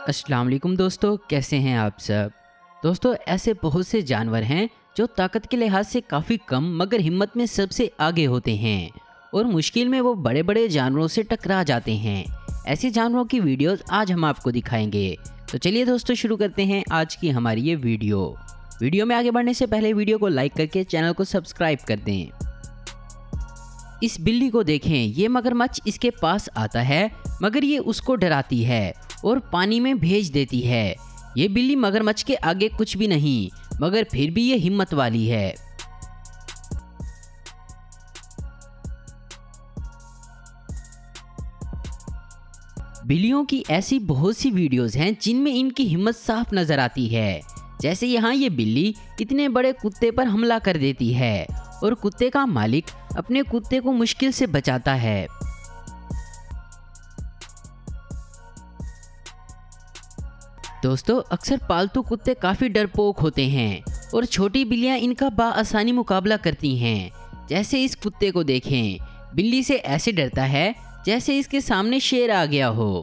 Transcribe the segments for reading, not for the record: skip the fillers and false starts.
अस्सलाम वालेकुम दोस्तों, कैसे हैं आप सब। दोस्तों, ऐसे बहुत से जानवर हैं जो ताकत के लिहाज से काफ़ी कम मगर हिम्मत में सबसे आगे होते हैं और मुश्किल में वो बड़े बड़े जानवरों से टकरा जाते हैं। ऐसे जानवरों की वीडियोस आज हम आपको दिखाएंगे। तो चलिए दोस्तों, शुरू करते हैं आज की हमारी ये वीडियो में आगे बढ़ने से पहले वीडियो को लाइक करके चैनल को सब्सक्राइब कर दें। इस बिल्ली को देखें, ये मगरमच्छ इसके पास आता है मगर ये उसको डराती है और पानी में भेज देती है। ये बिल्ली मगरमच्छ के आगे कुछ भी नहीं, मगर फिर भी ये हिम्मत वाली है। बिल्लियों की ऐसी बहुत सी वीडियोस हैं जिनमें इनकी हिम्मत साफ नजर आती है। जैसे यहाँ ये बिल्ली इतने बड़े कुत्ते पर हमला कर देती है और कुत्ते का मालिक अपने कुत्ते को मुश्किल से बचाता है। दोस्तों, अक्सर पालतू कुत्ते काफ़ी डरपोक होते हैं और छोटी बिल्लियां इनका बाआसानी मुकाबला करती हैं। जैसे इस कुत्ते को देखें, बिल्ली से ऐसे डरता है जैसे इसके सामने शेर आ गया हो।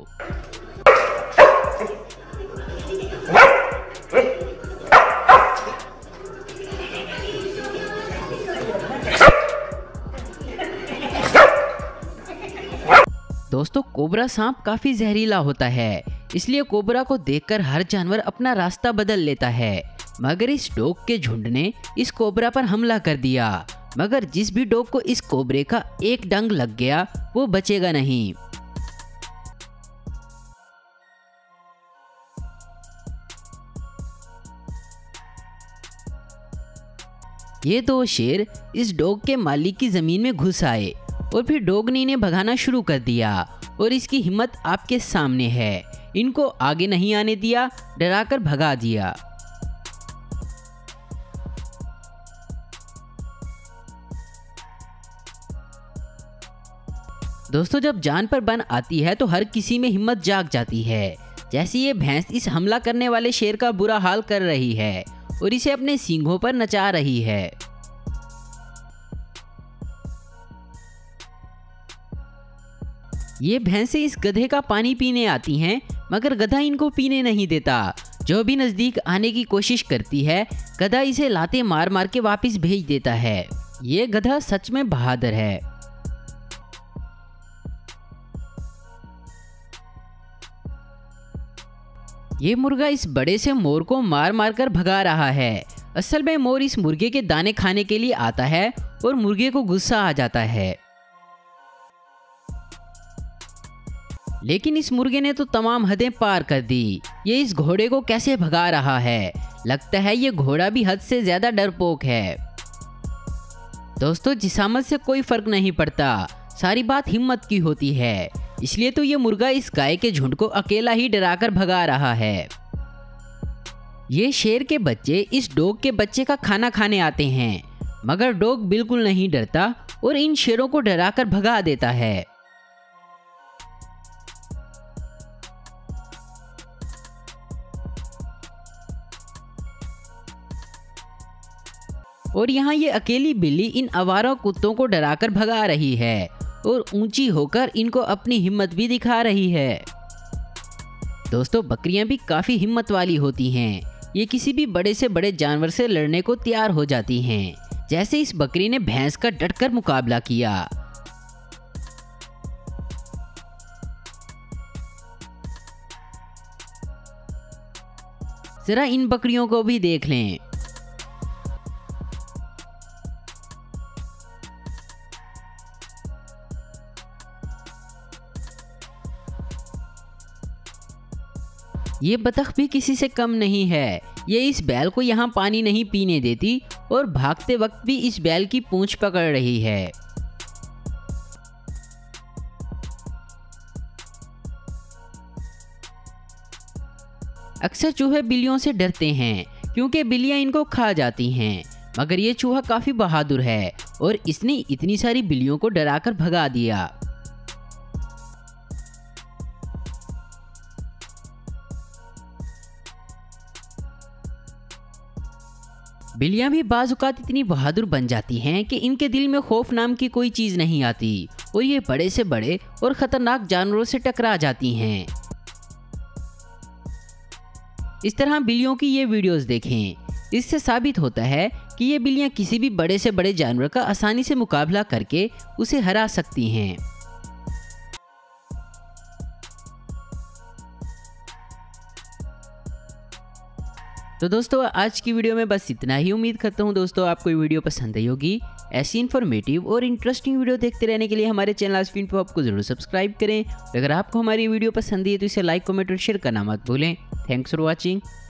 दोस्तों, कोबरा सांप काफ़ी जहरीला होता है, इसलिए कोबरा को देखकर हर जानवर अपना रास्ता बदल लेता है। मगर इस डॉग के झुंड ने इस कोबरा पर हमला कर दिया, मगर जिस भी डॉग को इस कोबरे का एक डंक लग गया वो बचेगा नहीं। ये दो शेर इस डॉग के मालिक की जमीन में घुस आए और फिर डॉग ने इन्हें भगाना शुरू कर दिया और इसकी हिम्मत आपके सामने है। इनको आगे नहीं आने दिया, डराकर भगा दिया। दोस्तों, जब जान पर बन आती है तो हर किसी में हिम्मत जाग जाती है। जैसे ये भैंस इस हमला करने वाले शेर का बुरा हाल कर रही है और इसे अपने सींगों पर नचा रही है। ये भैंसें इस गधे का पानी पीने आती हैं, मगर गधा इनको पीने नहीं देता। जो भी नजदीक आने की कोशिश करती है, गधा इसे लाते मार मार के वापस भेज देता है। ये गधा सच में बहादुर है। ये मुर्गा इस बड़े से मोर को मार मार कर भगा रहा है। असल में मोर इस मुर्गे के दाने खाने के लिए आता है और मुर्गे को गुस्सा आ जाता है। लेकिन इस मुर्गे ने तो तमाम हदें पार कर दी। ये इस घोड़े को कैसे भगा रहा है। लगता है ये घोड़ा भी हद से ज्यादा डरपोक है। दोस्तों, जिसामत से कोई फर्क नहीं पड़ता, सारी बात हिम्मत की होती है। इसलिए तो ये मुर्गा इस गाय के झुंड को अकेला ही डराकर भगा रहा है। ये शेर के बच्चे इस डॉग के बच्चे का खाना खाने आते हैं, मगर डॉग बिल्कुल नहीं डरता और इन शेरों को डराकर भगा देता है। और यहाँ ये अकेली बिल्ली इन आवारा कुत्तों को डराकर भगा रही है और ऊंची होकर इनको अपनी हिम्मत भी दिखा रही है। दोस्तों, बकरियां भी काफ़ी हिम्मत वाली होती हैं। ये किसी भी बड़े से बड़े जानवर से लड़ने को तैयार हो जाती हैं। जैसे इस बकरी ने भैंस का डटकर मुकाबला किया। जरा इन बकरियों को भी देख लें। ये बतख भी किसी से कम नहीं है। ये इस बैल को यहाँ पानी नहीं पीने देती और भागते वक्त भी इस बैल की पूंछ पकड़ रही है। अक्सर चूहे बिल्लियों से डरते हैं क्योंकि बिल्लियां इनको खा जाती हैं, मगर ये चूहा काफी बहादुर है और इसने इतनी सारी बिल्लियों को डराकर भगा दिया। बिल्लियां भी बाज़-औक़ात इतनी बहादुर बन जाती हैं कि इनके दिल में खौफ नाम की कोई चीज़ नहीं आती और ये बड़े से बड़े और ख़तरनाक जानवरों से टकरा जाती हैं। इस तरह बिल्लियों की ये वीडियोस देखें। इससे साबित होता है कि ये बिल्लियां किसी भी बड़े से बड़े जानवर का आसानी से मुकाबला करके उसे हरा सकती हैं। तो दोस्तों आज की वीडियो में बस इतना ही। उम्मीद करता हूँ दोस्तों आपको ये वीडियो पसंद आई होगी। ऐसी इन्फॉर्मेटिव और इंटरेस्टिंग वीडियो देखते रहने के लिए हमारे चैनल आस्क इन्फो को जरूर सब्सक्राइब करें। अगर आपको हमारी वीडियो पसंद है तो इसे लाइक, कमेंट और शेयर करना मत भूलें। Thanks for watching.